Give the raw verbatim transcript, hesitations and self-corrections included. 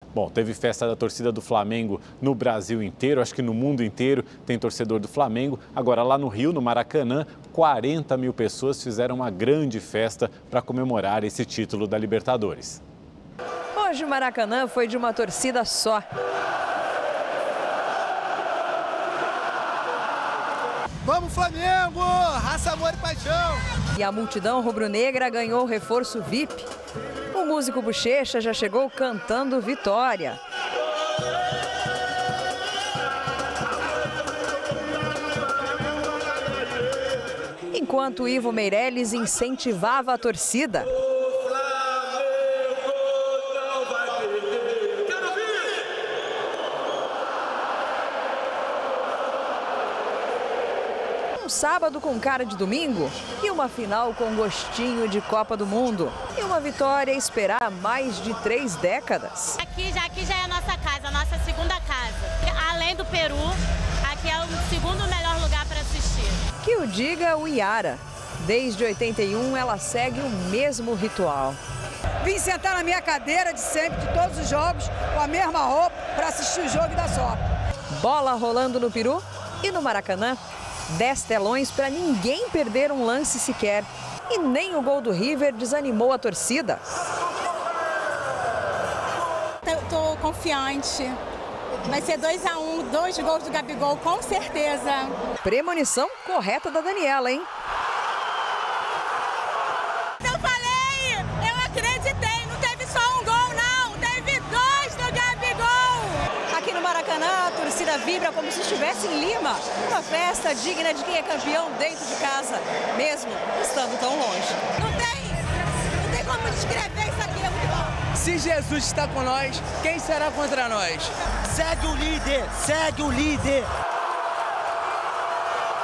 Bom, teve festa da torcida do Flamengo no Brasil inteiro, acho que no mundo inteiro tem torcedor do Flamengo. Agora, lá no Rio, no Maracanã, quarenta mil pessoas fizeram uma grande festa para comemorar esse título da Libertadores. Hoje o Maracanã foi de uma torcida só. Vamos Flamengo! Raça, amor e paixão! E a multidão rubro-negra ganhou reforço V I P. O músico Bochecha já chegou cantando vitória. Enquanto Ivo Meirelles incentivava a torcida. Um sábado com cara de domingo e uma final com gostinho de Copa do Mundo. E uma vitória a esperar há mais de três décadas. Aqui já, aqui já é a nossa casa, a nossa segunda casa. Além do Peru, aqui é o segundo melhor lugar para assistir. Que o diga o Iara. Desde oitenta e um ela segue o mesmo ritual. Vim sentar na minha cadeira de sempre, de todos os jogos, com a mesma roupa, para assistir o jogo e dar sorte. Bola rolando no Peru e no Maracanã. Dez telões para ninguém perder um lance sequer. E nem o gol do River desanimou a torcida. Estou confiante. Vai ser dois a um, dois gols do Gabigol, com certeza. Premonição correta da Daniela, hein? Eu falei, eu acreditei, não teve só um gol não, teve dois do Gabigol. Aqui no Maracanã, a torcida vibra como se estivesse em Lima. Uma festa digna de quem é campeão dentro de casa, mesmo estando tão longe. Não tem, não tem como descrever isso aqui, é muito bom. Se Jesus está com nós, quem será contra nós? Segue o líder, segue o líder.